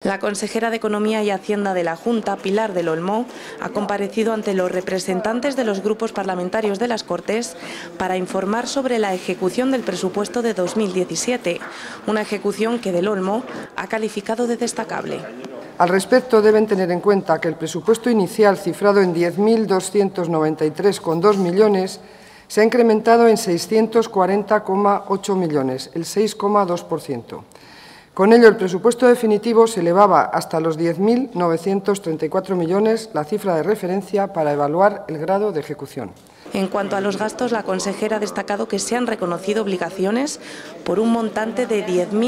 La consejera de Economía y Hacienda de la Junta, Pilar del Olmo, ha comparecido ante los representantes de los grupos parlamentarios de las Cortes para informar sobre la ejecución del presupuesto de 2017, una ejecución que del Olmo ha calificado de destacable. Al respecto, deben tener en cuenta que el presupuesto inicial, cifrado en 10.293,2 millones, se ha incrementado en 640,8 millones, el 6,2%. Con ello, el presupuesto definitivo se elevaba hasta los 10.934 millones, la cifra de referencia para evaluar el grado de ejecución. En cuanto a los gastos, la consejera ha destacado que se han reconocido obligaciones por un montante de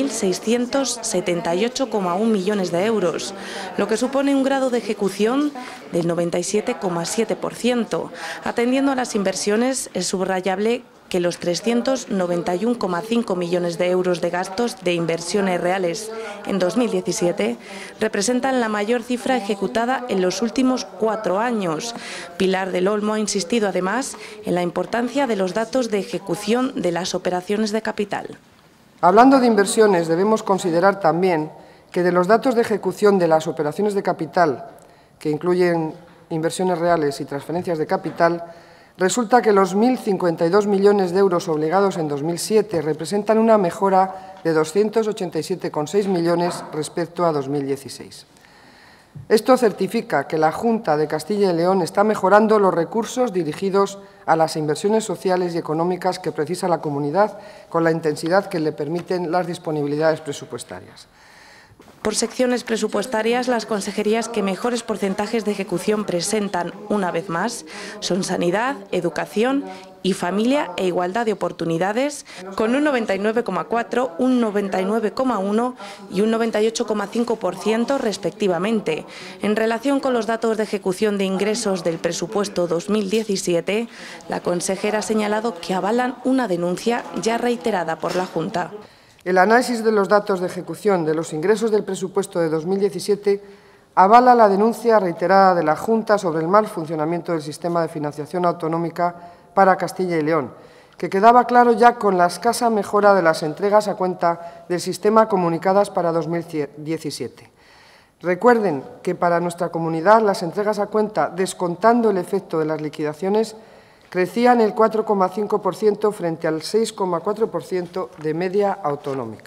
10.678,1 millones de euros, lo que supone un grado de ejecución del 97,7%. Atendiendo a las inversiones, es subrayable que los 391,5 millones de euros de gastos de inversiones reales en 2017 representan la mayor cifra ejecutada en los últimos 4 años. Pilar del Olmo ha insistido además en la importancia de los datos de ejecución de las operaciones de capital. Hablando de inversiones, debemos considerar también que de los datos de ejecución de las operaciones de capital, que incluyen inversiones reales y transferencias de capital, resulta que los 1.052 millones de euros obligados en 2007 representan una mejora de 287,6 millones respecto a 2016. Esto certifica que la Junta de Castilla y León está mejorando los recursos dirigidos a las inversiones sociales y económicas que precisa la comunidad con la intensidad que le permiten las disponibilidades presupuestarias. Por secciones presupuestarias, las consejerías que mejores porcentajes de ejecución presentan, una vez más, son Sanidad, Educación y Familia e Igualdad de Oportunidades, con un 99,4%, un 99,1% y un 98,5% respectivamente. En relación con los datos de ejecución de ingresos del presupuesto 2017, la consejera ha señalado que avalan una denuncia ya reiterada por la Junta. El análisis de los datos de ejecución de los ingresos del presupuesto de 2017 avala la denuncia reiterada de la Junta sobre el mal funcionamiento del sistema de financiación autonómica para Castilla y León, que quedaba claro ya con la escasa mejora de las entregas a cuenta del sistema comunicadas para 2017. Recuerden que para nuestra comunidad las entregas a cuenta, descontando el efecto de las liquidaciones, crecían el 4,5% frente al 6,4% de media autonómica.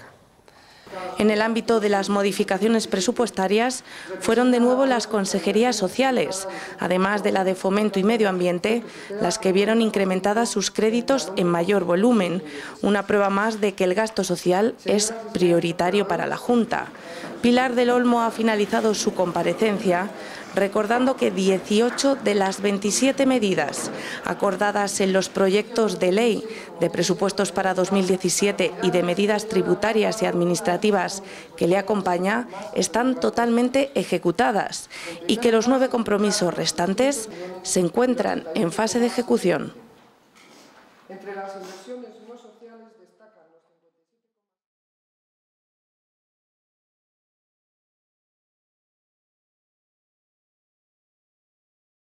En el ámbito de las modificaciones presupuestarias, fueron de nuevo las consejerías sociales, además de la de Fomento y Medio Ambiente, las que vieron incrementadas sus créditos en mayor volumen, una prueba más de que el gasto social es prioritario para la Junta. Pilar del Olmo ha finalizado su comparecencia recordando que 18 de las 27 medidas acordadas en los proyectos de ley de presupuestos para 2017 y de medidas tributarias y administrativas que le acompaña están totalmente ejecutadas y que los 9 compromisos restantes se encuentran en fase de ejecución. Entre las inversiones no sociales destacan los